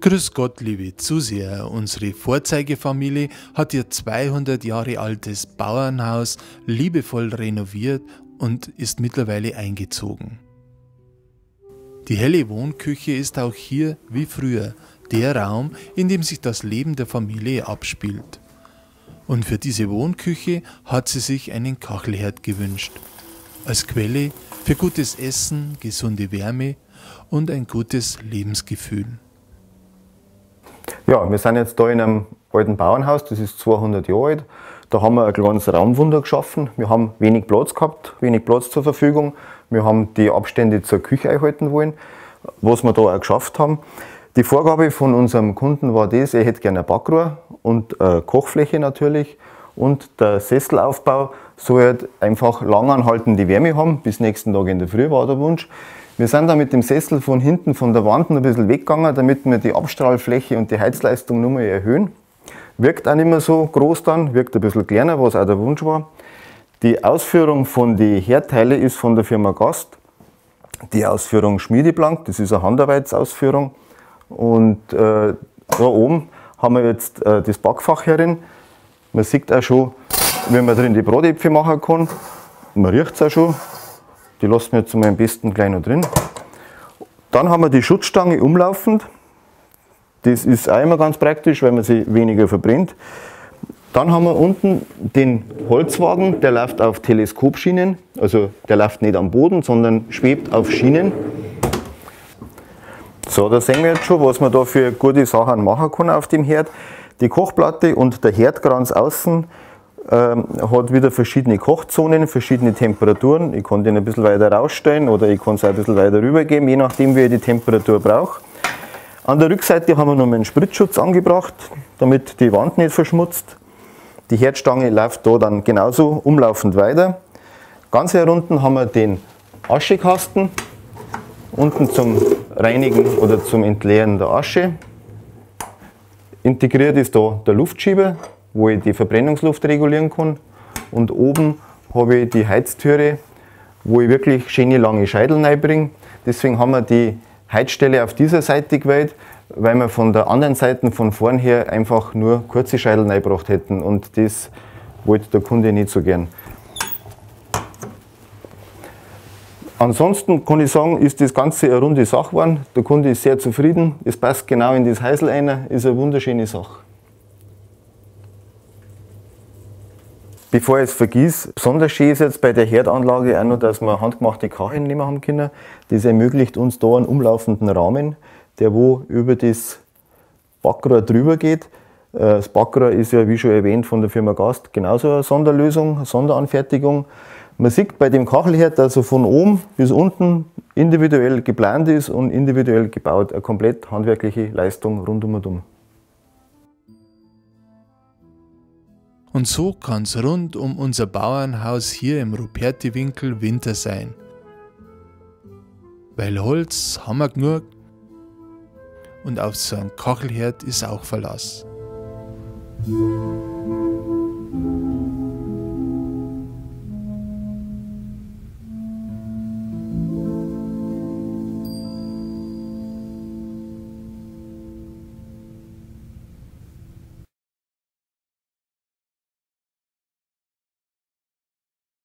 Grüß Gott, liebe Zuseher, unsere Vorzeigefamilie hat ihr 200 Jahre altes Bauernhaus liebevoll renoviert und ist mittlerweile eingezogen. Die helle Wohnküche ist auch hier, wie früher, der Raum, in dem sich das Leben der Familie abspielt. Und für diese Wohnküche hat sie sich einen Kachelherd gewünscht, als Quelle für gutes Essen, gesunde Wärme und ein gutes Lebensgefühl. Ja, wir sind jetzt da in einem alten Bauernhaus, das ist 200 Jahre alt. Da haben wir ein kleines Raumwunder geschaffen. Wir haben wenig Platz gehabt, wenig Platz zur Verfügung. Wir haben die Abstände zur Küche einhalten wollen, was wir da auch geschafft haben. Die Vorgabe von unserem Kunden war das, er hätte gerne ein Backrohr und eine Kochfläche natürlich. Und der Sesselaufbau soll halt einfach langanhaltende Wärme haben, bis nächsten Tag in der Früh war der Wunsch. Wir sind dann mit dem Sessel von hinten von der Wand ein bisschen weggegangen, damit wir die Abstrahlfläche und die Heizleistung nochmal erhöhen. Wirkt auch nicht mehr so groß dann, wirkt ein bisschen kleiner, was auch der Wunsch war. Die Ausführung von den Herdteile ist von der Firma Gast. Die Ausführung Schmiedeblank, das ist eine Handarbeitsausführung. Und da oben haben wir jetzt das Backfach herin. Man sieht auch schon, wie man drin die Bratäpfel machen kann. Man riecht es auch schon. Die lassen wir jetzt mal am besten gleich noch drin. Dann haben wir die Schutzstange umlaufend. Das ist auch immer ganz praktisch, weil man sie weniger verbrennt. Dann haben wir unten den Holzwagen, der läuft auf Teleskopschienen. Also der läuft nicht am Boden, sondern schwebt auf Schienen. So, da sehen wir jetzt schon, was man da für gute Sachen machen kann auf dem Herd. Die Kochplatte und der Herdkranz außen hat wieder verschiedene Kochzonen, verschiedene Temperaturen. Ich kann den ein bisschen weiter rausstellen oder ich kann es auch ein bisschen weiter rübergeben, je nachdem wie ich die Temperatur brauche. An der Rückseite haben wir noch einen Spritzschutz angebracht, damit die Wand nicht verschmutzt. Die Herdstange läuft da dann genauso umlaufend weiter. Ganz hier unten haben wir den Aschekasten, unten zum Reinigen oder zum Entleeren der Asche. Integriert ist da der Luftschieber, wo ich die Verbrennungsluft regulieren kann. Und oben habe ich die Heiztüre, wo ich wirklich schöne lange Scheidel reinbringe. Deswegen haben wir die Heizstelle auf dieser Seite gewählt, weil wir von der anderen Seite von vorn her einfach nur kurze Scheidel reingebracht hätten. Und das wollte der Kunde nicht so gern. Ansonsten kann ich sagen, ist das Ganze eine runde Sache geworden. Der Kunde ist sehr zufrieden. Es passt genau in das Häusl rein, ist eine wunderschöne Sache. Bevor ich es vergesse, besonders schön ist jetzt bei der Herdanlage auch noch, dass wir handgemachte Kacheln nehmen haben können. Das ermöglicht uns da einen umlaufenden Rahmen, der wo über das Backrohr drüber geht. Das Backrohr ist ja, wie schon erwähnt, von der Firma Gast genauso eine Sonderlösung, eine Sonderanfertigung. Man sieht bei dem Kachelherd, dass er von oben bis unten individuell geplant ist und individuell gebaut. Eine komplett handwerkliche Leistung rundum und um. Und so kann es rund um unser Bauernhaus hier im Rupertiwinkel Winter sein. Weil Holz haben wir genug und auf so einen Kachelherd ist auch Verlass.